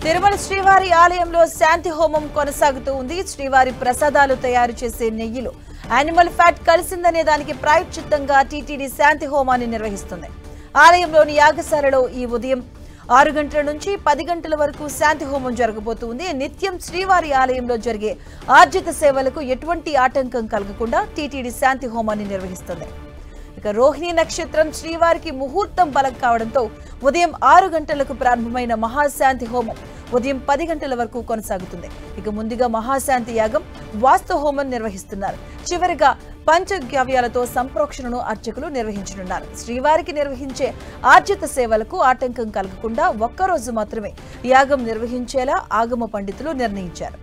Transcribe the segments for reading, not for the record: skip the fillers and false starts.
తిరుమల శ్రీవారి ఆలయంలో శాంతి హోమం కొనసాగుతూ ఉంది. శ్రీవారి ప్రసాదాలు తయారు చేసే నెయ్యిలో యానిమల్ ఫ్యాట్ కలిసిందనే దానికి ప్రాయశ్చిత్తంగా టీటీడీ శాంతి హోమాన్ని నిర్వహిస్తుంది. ఆలయంలోని యాగశాలలో ఈ ఉదయం 6 గంటల నుంచి 10 గంటల వరకు శాంతి హోమం జరగబోతుంది. నిత్యం శ్రీవారి ఆలయంలో జరిగే ఆర్జిత సేవలకు ఎటువంటి ఆటంకం కలగకుండా టీటీడీ శాంతి హోమాన్ని నిర్వహిస్తుంది. ఇక రోహిణి నక్షత్రం శ్రీవారికి ముహూర్తం బలం కావడంతో ఉదయం 6 గంటలకు ప్రారంభమైన మహాశాంతి హోమం ఉదయం 10 గంటల వరకు కొనసాగుతుంది. ఇక ముందుగా మహాశాంతి యాగం, వాస్తు హోమం నిర్వహిస్తున్నారు. చివరిగా పంచగవ్యాలతో సంప్రోక్షణను అర్చకులు నిర్వహించనున్నారు. శ్రీవారికి నిర్వహించే ఆర్జిత సేవలకు ఆటంకం కలగకుండా ఒక్కరోజు మాత్రమే యాగం నిర్వహించేలా ఆగమ పండితులు నిర్ణయించారు.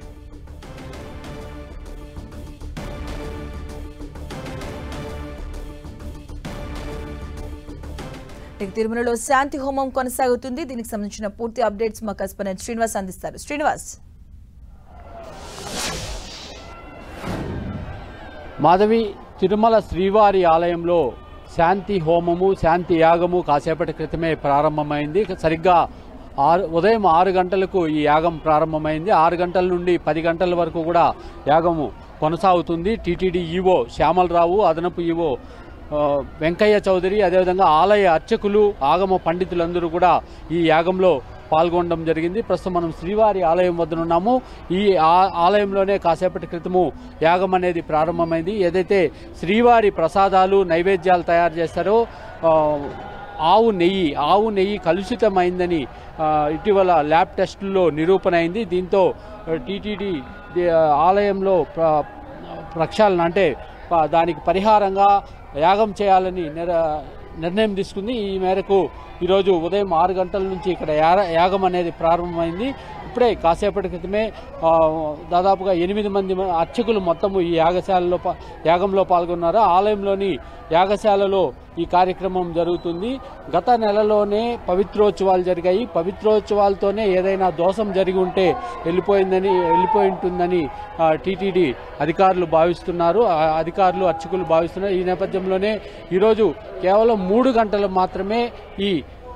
తిరుమలలో శాంతి హోమం కొనసాగుతుంది. దీనికి సంబంధించిన పూర్తి అప్డేట్స్ మా కరెస్పాండెంట్ శ్రీనివాస్ అందిస్తారు. శ్రీనివాస్. మాధవి, తిరుమల శ్రీవారి ఆలయంలో శాంతి హోమము, శాంతి యాగము కాసేపటి క్రితమే ప్రారంభమైంది. సరిగ్గా ఉదయం 6 గంటలకు ఈ యాగం ప్రారంభమైంది. 6 గంటల నుండి 10 గంటల వరకు కూడా యాగము కొనసాగుతుంది. టీటీడీ ఈవో శ్యామలరావు, అదనపు ఈవో వెంకయ్య చౌదరి, అదేవిధంగా ఆలయ అర్చకులు, ఆగమ పండితులందరూ కూడా ఈ యాగంలో పాల్గొనడం జరిగింది. ప్రస్తుతం మనం శ్రీవారి ఆలయం వద్దనున్నాము. ఈ ఆలయంలోనే కాసేపటి క్రితము యాగం అనేది ప్రారంభమైంది. ఏదైతే శ్రీవారి ప్రసాదాలు, నైవేద్యాలు తయారు చేస్తారో ఆవు నెయ్యి కలుషితమైందని ఇటీవల ల్యాబ్ టెస్టుల్లో నిరూపణ అయింది. దీంతో టీటీడీ ఆలయంలో ప్రక్షాళన అంటే దానికి పరిహారంగా యాగం చేయాలని నిర్ణయం తీసుకుంది. ఈ మేరకు ఈరోజు ఉదయం 6 గంటల నుంచి ఇక్కడ యాగం అనేది ప్రారంభమైంది. ఇప్పుడే కాసేపటి క్రితమే దాదాపుగా 8 మంది అర్చకులు మొత్తము ఈ యాగంలో పాల్గొన్నారు. ఆలయంలోని యాగశాలలో ఈ కార్యక్రమం జరుగుతుంది. గత నెలలోనే పవిత్రోత్సవాలు జరిగాయి. పవిత్రోత్సవాలతోనే ఏదైనా దోషం జరిగి ఉంటే వెళ్ళిపోయి ఉంటుందని టీటీడీ అధికారులు భావిస్తున్నారు. అర్చకులు భావిస్తున్నారు. ఈ నేపథ్యంలోనే ఈరోజు కేవలం 3 గంటలు మాత్రమే ఈ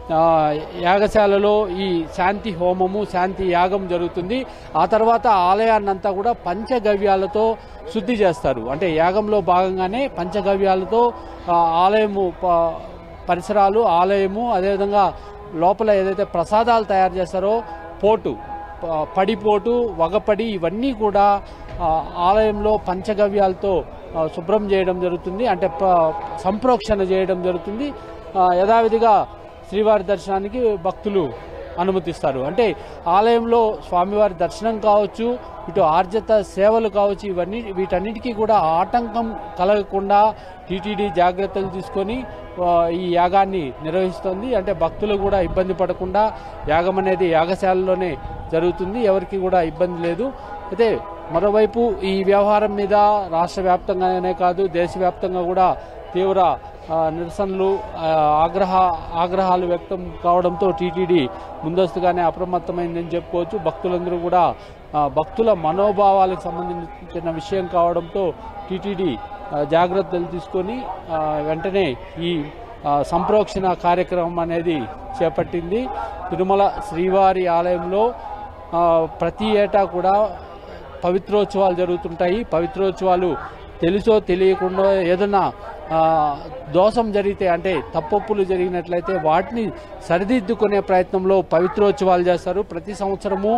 యాగశాలలో ఈ శాంతి హోమము, శాంతి యాగం జరుగుతుంది. ఆ తర్వాత ఆలయాన్నంతా కూడా పంచగవ్యాలతో శుద్ధి చేస్తారు. అంటే యాగంలో భాగంగానే పంచగవ్యాలతో ఆలయము పరిసరాలు, ఆలయము, అదేవిధంగా లోపల ఏదైతే ప్రసాదాలు తయారు చేస్తారో పడిపోటు, వగపడి, ఇవన్నీ కూడా ఆలయంలో పంచగవ్యాలతో శుభ్రం చేయడం జరుగుతుంది. అంటే సంప్రోక్షణ చేయడం జరుగుతుంది. యథావిధిగా శ్రీవారి దర్శనానికి భక్తులు అనుమతిస్తారు. అంటే ఆలయంలో స్వామివారి దర్శనం కావచ్చు, ఇటు ఆర్జిత సేవలు కావచ్చు, వీటన్నిటికీ కూడా ఆటంకం కలగకుండా టీటీడీ జాగ్రత్తలు తీసుకొని ఈ యాగాన్ని నిర్వహిస్తోంది. అంటే భక్తులు కూడా ఇబ్బంది పడకుండా యాగం అనేది యాగశాలలోనే జరుగుతుంది. ఎవరికి కూడా ఇబ్బంది లేదు. అయితే మరోవైపు ఈ వ్యవహారం మీద రాష్ట్ర వ్యాప్తంగానే కాదు, దేశవ్యాప్తంగా కూడా తీవ్ర నిరసనలు, ఆగ్రహాలు వ్యక్తం కావడంతో టీటీడీ ముందస్తుగానే అప్రమత్తమైందని చెప్పుకోవచ్చు. భక్తులందరూ కూడా భక్తుల మనోభావాలకు సంబంధించిన విషయం కావడంతో టీటీడీ జాగ్రత్తలు తీసుకొని వెంటనే ఈ సంప్రోక్షణ కార్యక్రమం అనేది చేపట్టింది. తిరుమల శ్రీవారి ఆలయంలో ప్రతి ఏటా కూడా పవిత్రోత్సవాలు జరుగుతుంటాయి. పవిత్రోత్సవాలు తెలుసో తెలియకుండా ఏదైనా దోషం జరిగితే, అంటే తప్పొప్పులు జరిగినట్లయితే వాటిని సరిదిద్దుకునే ప్రయత్నంలో పవిత్రోత్సవాలు చేస్తారు. ప్రతి సంవత్సరము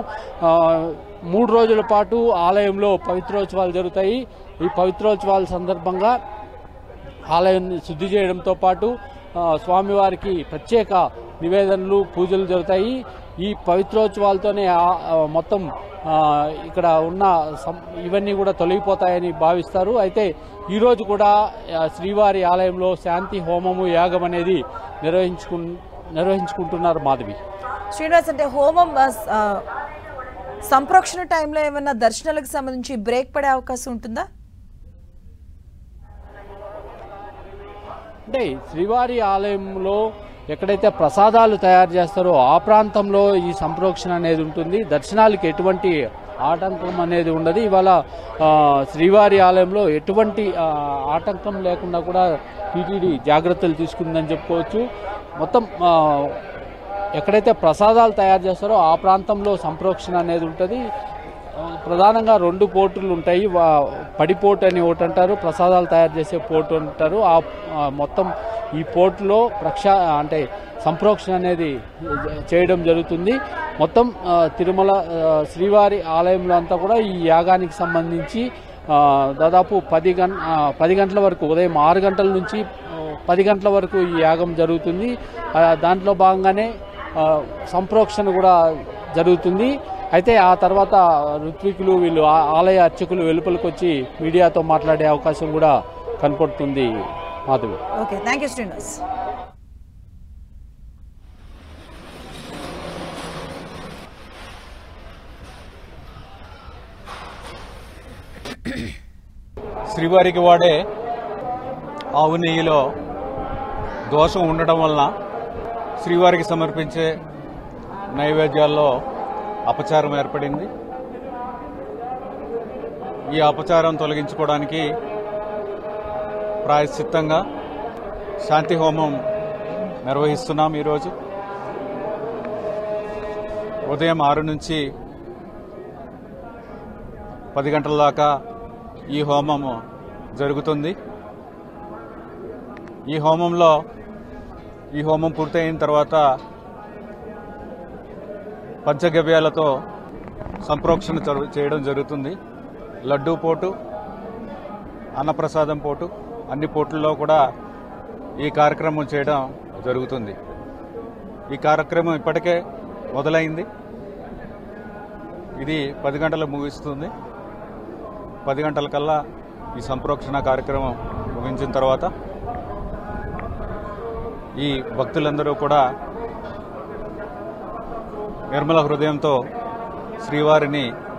3 రోజుల పాటు ఆలయంలో పవిత్రోత్సవాలు జరుగుతాయి. ఈ పవిత్రోత్సవాల సందర్భంగా ఆలయాన్ని శుద్ధి చేయడంతో పాటు స్వామివారికి ప్రత్యేక నివేదనలు, పూజలు జరుగుతాయి. ఈ పవిత్రోత్సవాలతోనే మొత్తం ఇక్కడ ఉన్న ఇవన్నీ కూడా తొలగిపోతాయని భావిస్తారు. అయితే ఈరోజు కూడా శ్రీవారి ఆలయంలో శాంతి హోమము, యాగం అనేది నిర్వహించుకుంటున్నారు. మాధవి. శ్రీనివాస్, అంటే హోమం సంప్రోక్షణ టైంలో ఏమన్నా దర్శనాలకు సంబంధించి బ్రేక్ పడే అవకాశం ఉంటుందా? అంటే శ్రీవారి ఆలయంలో ఎక్కడైతే ప్రసాదాలు తయారు చేస్తారో ఆ ప్రాంతంలో ఈ సంప్రోక్షణ అనేది ఉంటుంది. దర్శనాలకు ఎటువంటి ఆటంకం అనేది ఉండదు. ఇవాళ శ్రీవారి ఆలయంలో ఎటువంటి ఆటంకం లేకుండా కూడా టీటీడీ జాగ్రత్తలు తీసుకుందని చెప్పుకోవచ్చు. మొత్తం ఎక్కడైతే ప్రసాదాలు తయారు చేస్తారో ఆ ప్రాంతంలో సంప్రోక్షణ అనేది ఉంటుంది. ప్రధానంగా 2 పోర్టులు ఉంటాయి. పడి పోర్టు అని ఒకటి అంటారు, ప్రసాదాలు తయారు చేసే పోర్టు అంటారు. మొత్తం ఈ పోర్టులో అంటే సంప్రోక్షణ అనేది చేయడం జరుగుతుంది. మొత్తం తిరుమల శ్రీవారి ఆలయంలో అంతా కూడా ఈ యాగానికి సంబంధించి దాదాపు 10 గంటల వరకు, ఉదయం 6 గంటల నుంచి 10 గంటల వరకు ఈ యాగం జరుగుతుంది. దాంట్లో భాగంగానే సంప్రోక్షణ కూడా జరుగుతుంది. అయితే ఆ తర్వాత ఋత్వికులు వీళ్ళు ఆలయ అర్చకులు వెలుపలికి వచ్చి మీడియాతో మాట్లాడే అవకాశం కూడా కనపడుతుంది. Madhavi. Okay, thank you Srinivas. శ్రీవారికి వాడే ఆవు నెయ్యిలో దోషం ఉండటం వలన శ్రీవారికి సమర్పించే నైవేద్యాల్లో అపచారం ఏర్పడింది. ఈ అపచారం తొలగించుకోవడానికి ప్రాయశ్చిత్తంగా శాంతి హోమం నిర్వహిస్తున్నాం. ఈరోజు ఉదయం 6 నుంచి 10 గంటల దాకా ఈ హోమం జరుగుతుంది. ఈ హోమం పూర్తయిన తర్వాత పంచగవ్యాలతో సంప్రోక్షణ చేయడం జరుగుతుంది. లడ్డూ పోటు, అన్నప్రసాదం పోటు, అన్ని పోట్లలో కూడా ఈ కార్యక్రమం చేయడం జరుగుతుంది. ఈ కార్యక్రమం ఇప్పటికే మొదలైంది. ఇది 10 గంటలకు ముగిస్తుంది. 10 గంటల కల్లా ఈ సంప్రోక్షణ కార్యక్రమం ముగించిన తర్వాత ఈ భక్తులందరూ కూడా నిర్మల హృదయంతో శ్రీవారిని